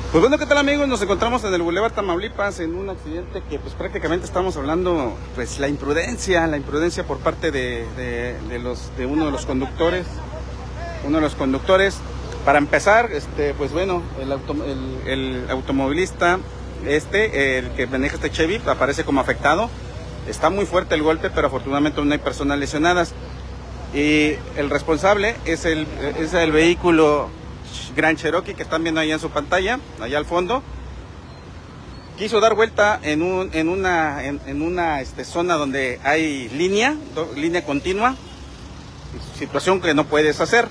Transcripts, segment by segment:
Pues bueno, ¿qué tal amigos? Nos encontramos en el Boulevard Tamaulipas en un accidente que pues prácticamente estamos hablando, pues la imprudencia por parte de uno de los conductores. Para empezar, pues bueno, el automovilista, el que maneja este Chevy, aparece como afectado. Está muy fuerte el golpe, pero afortunadamente no hay personas lesionadas. Y el responsable es el vehículo Grand Cherokee que están viendo ahí en su pantalla, allá al fondo. Quiso dar vuelta en una zona donde hay línea continua, situación que no puedes hacer.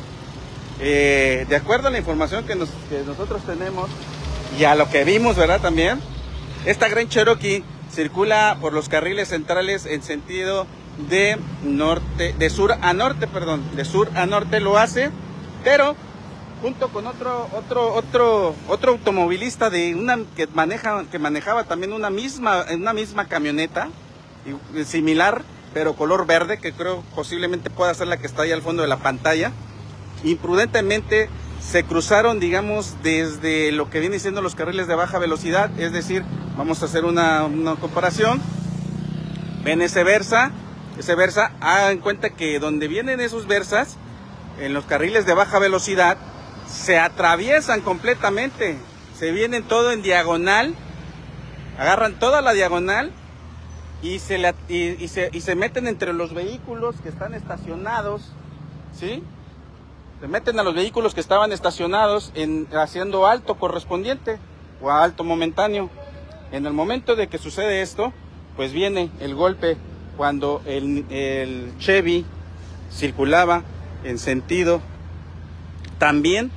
De acuerdo a la información que nosotros tenemos y a lo que vimos, ¿verdad? También, esta Grand Cherokee circula por los carriles centrales en sentido de sur a norte lo hace, pero junto con otro automovilista que manejaba también una misma camioneta similar, pero color verde, que creo posiblemente pueda ser la que está ahí al fondo de la pantalla. Imprudentemente se cruzaron, digamos, desde lo que viene siendo los carriles de baja velocidad, es decir, vamos a hacer una comparación. Ven ese Versa, hagan cuenta que donde vienen esos Versas, en los carriles de baja velocidad, se atraviesan completamente, se vienen todo en diagonal, agarran toda la diagonal y se meten entre los vehículos que están estacionados, ¿sí? Se meten a los vehículos que estaban estacionados haciendo alto correspondiente o alto momentáneo. En el momento de que sucede esto, pues viene el golpe cuando el Chevy circulaba en sentido también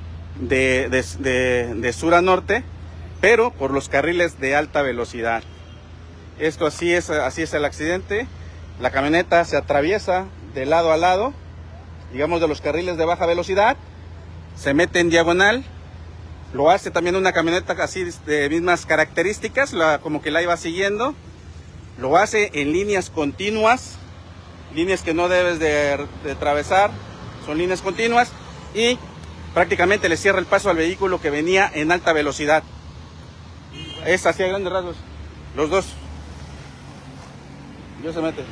de sur a norte, pero por los carriles de alta velocidad. Esto así es el accidente. La camioneta se atraviesa de lado a lado, digamos, de los carriles de baja velocidad, se mete en diagonal. Lo hace también una camioneta así de mismas características, como que la iba siguiendo. Lo hace en líneas continuas, líneas que no debes de atravesar, son líneas continuas, y prácticamente le cierra el paso al vehículo que venía en alta velocidad. Es así a grandes rasgos. Los dos. Yo se mete.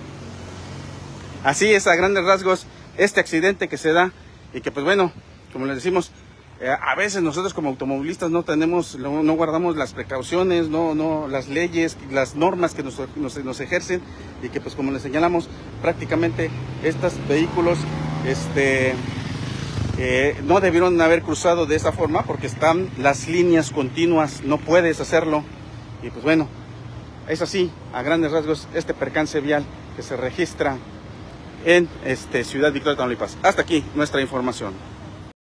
Así es a grandes rasgos este accidente que se da, y que pues bueno, como les decimos, a veces nosotros como automovilistas no guardamos las precauciones, las leyes, las normas que nos ejercen, y que pues como les señalamos, prácticamente estos vehículos no debieron haber cruzado de esa forma, porque están las líneas continuas, no puedes hacerlo. Y pues bueno, es así a grandes rasgos este percance vial que se registra en Ciudad Victoria, Tamaulipas. Hasta aquí nuestra información.